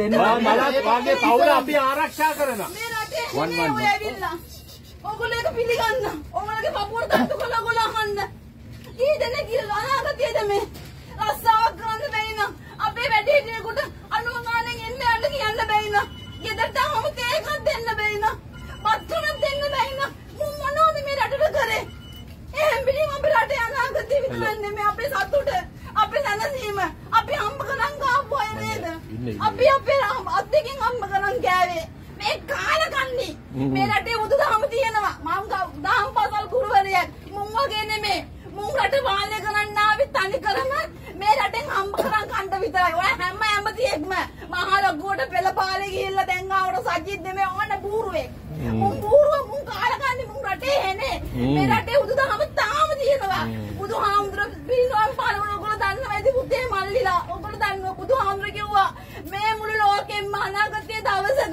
මලත් වාගේ පවුල අපි ආරක්ෂා කරනවා. මේ රටේ ඔය ඇවිල්ලා. ඔයගොල්ලෝ එක පිළිගන්න. ඔයගොල්ලෝගේ පපුවට තට්ටු කරලා ඔයගොල්ලෝ අහන්න. ඊදෙනේ කියලා අනාගතයේද මේ රස්සාවක් කරන්න බැරි නම් අපේ වැඩි හිටියෙකුට අනුමානෙන් එන්න යන්න කියන්න බැරි නම් ගෙදරට ආවම තේ එකක් දෙන්න බැරි නම් බත්තුනක් දෙන්න බැරි නම් මොනවද මේ රටට කරේ? එහෙන් පිළිම අපේ රටේ අනාගතය විතරන්නේ මේ අපේ සතුට අපේ සැනසීම අපි හම්බ කරන් ගාපු අය නේද? අපි අපේ අත්දකින් හම්බ කරන් ගෑවේ මේ කාලකන්ණි මේ රටේ බුදුදහම තියෙනවා මම දහම් පාසල් ගුරුවරියක් මුන් වගේ නෙමෙයි මුන් රට පාලනය කරන්න ආවේ තනි කරම මේ රටෙන් හම්බ කරන් කන්න විතරයි ඔය හැම ඇමතියෙක්ම මහා ලොකුවට පෙළ පාලේ ගිහිල්ලා දැන් ආවට සජිත් නෙමෙයි ඕන බූරුවෙක් මුන් කාලකන්ණි මුන් රටේ එනේ මේ රටේ බුදුදහම තාම තියෙනවා බුදුහාමුදුර පිරිනවම් පාලන ඔයගොල්ලෝ දන්නවා ඉතින් පුතේ මල්ලිලා ඔයගොල්ලෝ දන්නවා බුදුහාමුදුර කිව්වා මේ මුළු ලෝකෙම අනාගතයේ දවසක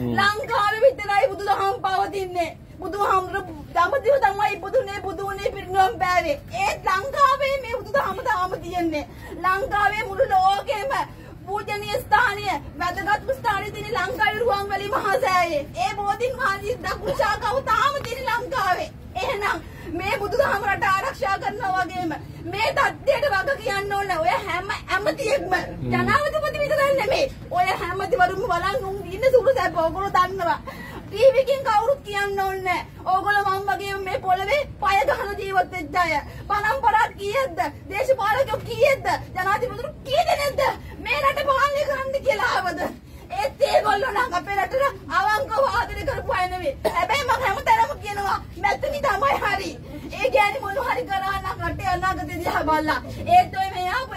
ලංකාවේ විතරයි බුදුදහම පවතින්නේ බුදුහාමුදුර දඹදිව තමයි බුදුනේ පිරිනවම් පෑවේ ඒත් ලංකාවේ මේ බුදුදහම තාම තියෙන්නේ ලංකාවේ මුළු ලෝකෙම පූජනීය ස්ථානීය වැදගත් ස්ථානීය තියෙන ලංකාවේ රුවන්වැලි මහසෑයේ ඒ බෝධින් වහන්සේ දකුණු ශාඛාව තාම තියෙන ලංකාවේ එහෙනම් මේ බුදුදහම රට ආරක්ෂා කරනවා වගේම මේ තත්ත්වයට වග කියන්න ඕන ඔය හැම ඇමතියෙක්ම ජනාධිපති විතරක් නෙමෙයි ඔය හැමතිවරුම බලන් උන් ඉන්න සුළු සැප ඔයගොල්ලෝ දන්නවා ටීවී එකෙන් කවුරුත් කියන්න ඕනේ ඕගොල්ලෝ මම වගේම මේ පොළවේ පය ගහන ජීවත් වෙච්ච අය පරම්පරාවක් කීයක්ද දේශපාලකයෝ කීයක්ද ජනාධිපතිතුරු කී දෙනෙක්ද මේ රට පාලනය කරන්න කියලා ආවද ඒත් ඒගොල්ලෝ නම් අපේ රටට අවංකව ආදරය කරපු අය නෙවෙයි හැබැයි මම හැමතැනම කියනවා මෙතනි තමයි හරි ඒ කියන්නේ මොන හරි කරා නම් රටේ අනාගතය දිහා බලලා ඒත් ඔය මේ ආපු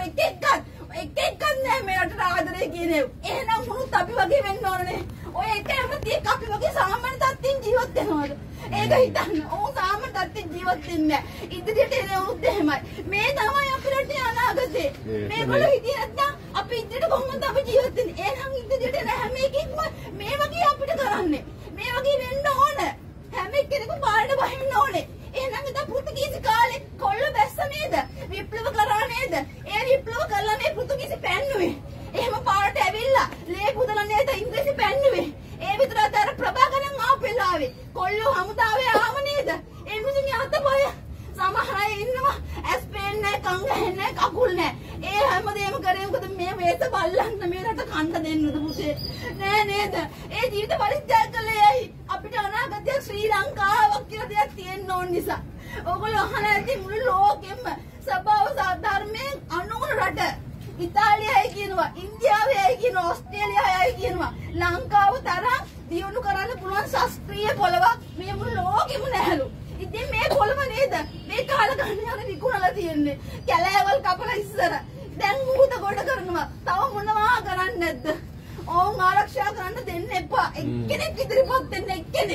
එකෙක්වත් නෑ මේ රටට ආදරය කියන්නේ එහෙනම් මොනුත් අපි වගේ වෙන්න ඕනේ ඔය එක හැමතියෙක් අපි වගේ සාමාන්‍ය තත්ත්වෙන් ජීවත් වෙනවද ඒක හිතන්න ඕන් සාමාන්‍ය තත්ත්වෙන් ජීවත් වෙන්නේ ඉදිරියට එන උත් එහෙමයි මේ තමයි අපේ රටේ අනාගතේ මේගොල්ලෝ හිතියේ නැත්නම් අපි ඉදිරියට කොහොමද අපි ජීවත් වෙන්නේ එහෙනම් ඉදිරියට එන හැම එකෙක්ම මේ වගේ අපිට කරන්නේ මේ වගේ වෙන්න ඕන හැම එක්කෙනෙකුම පාරට බහින්න ඕනේ එහෙනම් ඉතින් පෘතුගීසි කාලේ කොල්ල බැස්ස නේද විප්ලව කරා නේද ඒ විප්ලව කළා මේ පෘතුගීසි පැන්නුවේ එහෙම පාරට ඇවිල්ලා ලේ පුදලා නේද ඉංග්‍රීසි පැන්නුවේ ඒ විතරද අර ප්‍රභාකරන් ආපෙලාවේ කොල්ලෝ හමුදාවේ ආව නේද ඒ මිනිස්සුන්ගේ අතපය සමහර අය ඉන්නවා ඇස් පේන්නේ කන් ඇහෙන්නේ කකුල් නැහැ ඒ හැමදේම කරේ මොකද මේ වේස බල්ලන්න මේ රට කන්න දෙන්නද පුතේ නෑ නේද ඒ ජීවිත පරිත්‍යාග කළේ ඇයි අපිට අනාගතයක් ශ්‍රී ලංකාවක් කියලා දෙයක් තියෙන්න ඕන නිසා ඕගොල්ලෝ අහලා ඇති මුළු ලෝකෙම ස්වභාව ධර්මයෙන් අනුගුණ රට ඉතාලියයි කියනවා ඉන්දියාවයි කියනවා ඕස්ට්‍රේලියාවයි කියනවා ලංකාව තරම් දියුණු කරන්න පුළුවන් ශාස්ත්‍රීය පොළවක් මේ මුළු ලෝකෙම නැහැලු ඉතින් මේ පොළව නේද මේ කාල ගන්න යන විකුණලා තියෙන්නේ කැලෑවල් කපලා ඉස්සර දැන් මුහුද ගොඩ කරනවා තව මොනවා කරන්නේ නැද්ද ඕන් ආරක්ෂා කරන්න දෙන්න එපා එක්කෙනෙක් ඉදිරිපත් වෙන්න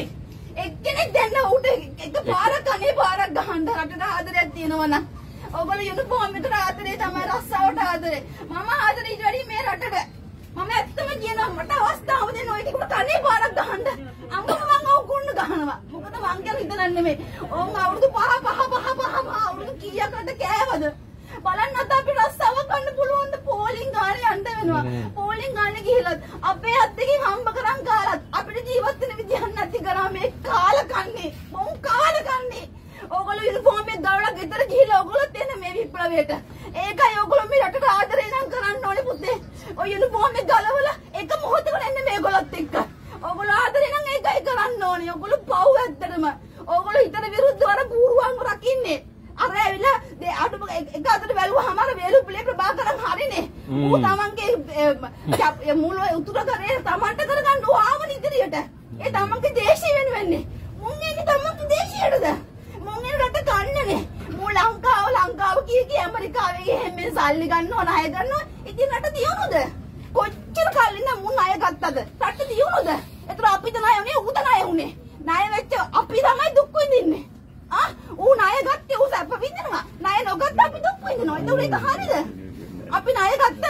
එක්කෙනෙක් දෙන්න උට එක පාරක් අනේ පාරක් ගහන්න රටට ආදරයක් තියෙනවා නම් ඔයගොල්ලෝ යුනිෆෝම් එකට ආදරේ තමයි රස්සාවට ආදරේ මම ආදරේ ඊට වැඩි මේ රටට මම ඇත්තම කියනවා මට අවස්ථාව දෙන්න ඔය ටිකට කනේ පාරක් ගහන්න අම්මම මං ඕකුන්න ගහනවා මොකද මං කියලා හිතන්නේ නෙමෙයි ඕන් අවුරුදු 5 අවුරුදු කීයකට කෑවද බලන්න අත අපි රස්සාව ගන්න පුළුවන් ද පෝලිං ගානේ යන්න වෙනවා පෝලිං ගානේ ගිහලා අපේ අත්දකින් හම්බ කරන් කාලත් අපිට ජීවත් වෙන විදිහක් නැති කරා මේ කාලකන්නේ මොන් කාලකන්නේ ඕගොල්ලෝ යුනිෆෝම් එක ගාවලා ගෙදර ගිහලා ඕගොල්ලොත් එන මේ විප්ලවයට ඒකයි ඕගොල්ලෝ මේ රටට ආදරේ නම් කරන්න ඕනේ පුතේ ඔය යුනිෆෝම් එක ගලවලා එක මොහොතකට එන්න මේගොල්ලොත් එක්ක ඕගොල්ලෝ ආදරේ නම් ඒකයි කරන්න ඕනේ ඕගොල්ලෝ පව් ඇත්තටම ඕගොල්ලෝ හිතට විරුද්ධව අර බූරුවන්ව රකින්නේ අර ඇවිල්ලා අඩු එක අතට බැලුවාම අර වේලු පිළේ ප්‍රභාකරන් හරිනේ ඌ තමන්ගේ මුල උතුර කරේ තමන්ට කරගන්න ඌ ආවන ඉදිරියට ඒ තමන්ගේ දේශය වෙනුවෙන්නේ මුන් එන්නේ තමන්ගේ දේශයටද මුන් එන රට කන්නනේ මූ ලංකාව කී ඇමරිකාවේ ගිහින් මේ සල්ලි ගන්නව ණය ගන්නව ඉතින් රට දියුණුද කොච්චර කලින් මුන් ණය ගත්තද රට දියුණුද ඒතර අපිට ණය උනේ ඌට ණය උනේ ණය වෙච්ච අපි තමයි දුක් විඳින්නේ ඌ ණය ගත්තේ ඌ සැප විඳිනවා ණය නොගත්ත අපි දුක් විඳිනවා ඒක හරියද අපි ණය ගත්ත